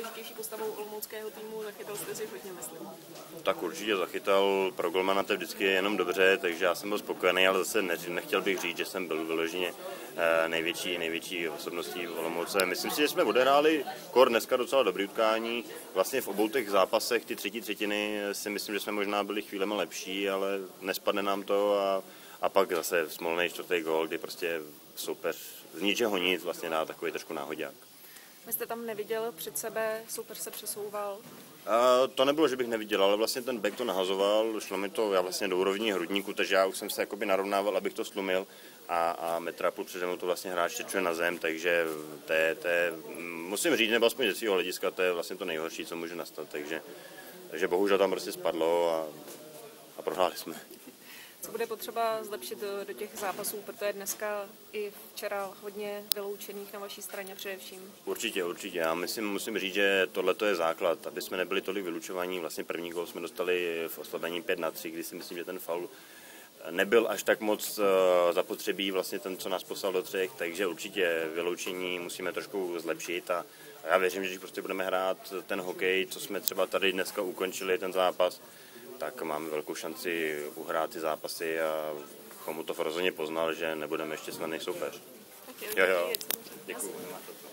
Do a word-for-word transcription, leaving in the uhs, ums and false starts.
nejdůležitější postavou olomouckého týmu, zachytal jste si hodně, myslím. Tak určitě zachytal, pro golmana to je vždycky jenom dobře, takže já jsem byl spokojený, ale zase ne, nechtěl bych říct, že jsem byl vyloženě největší, největší osobností v Olomouce. Myslím si, že jsme odehráli kor dneska docela dobrý utkání. Vlastně v obou těch zápasech, ty třetí třetiny, si myslím, že jsme možná byli chvílemi lepší, ale nespadne nám to a, a pak zase smolný čtvrtý gól, kdy prostě soupeř z ničeho nic vlastně dá takový trošku náhodák. Vy jste tam neviděl před sebe, soupeř se přesouval? A to nebylo, že bych neviděl, ale vlastně ten back to nahazoval, šlo mi to já vlastně do úrovní hrudníku, takže já už jsem se jakoby narovnával, abych to slumil a, a metra a půl přede mnou to vlastně hráč tečuje na zem, takže to je, to je, musím říct, nebo aspoň ze svého hlediska, to je vlastně to nejhorší, co může nastat, takže, takže bohužel tam prostě spadlo a, a prohráli jsme. Co bude potřeba zlepšit do, do těch zápasů, protože dneska i včera hodně vyloučených na vaší straně především? Určitě, určitě. Já myslím, musím říct, že tohle je základ, aby jsme nebyli tolik vylučovaní. Vlastně první gól jsme dostali v oslabení pět na tři, kdy si myslím, že ten faul nebyl až tak moc zapotřebí, vlastně ten, co nás poslal do třech, takže určitě vyloučení musíme trošku zlepšit a já věřím, že když prostě budeme hrát ten hokej, co jsme třeba tady dneska ukončili, ten zápas, tak máme velkou šanci uhrát ty zápasy a Chomutov rozhodně poznal, že nebudeme ještě snadný soupeř. Jo, jo. Děkuji.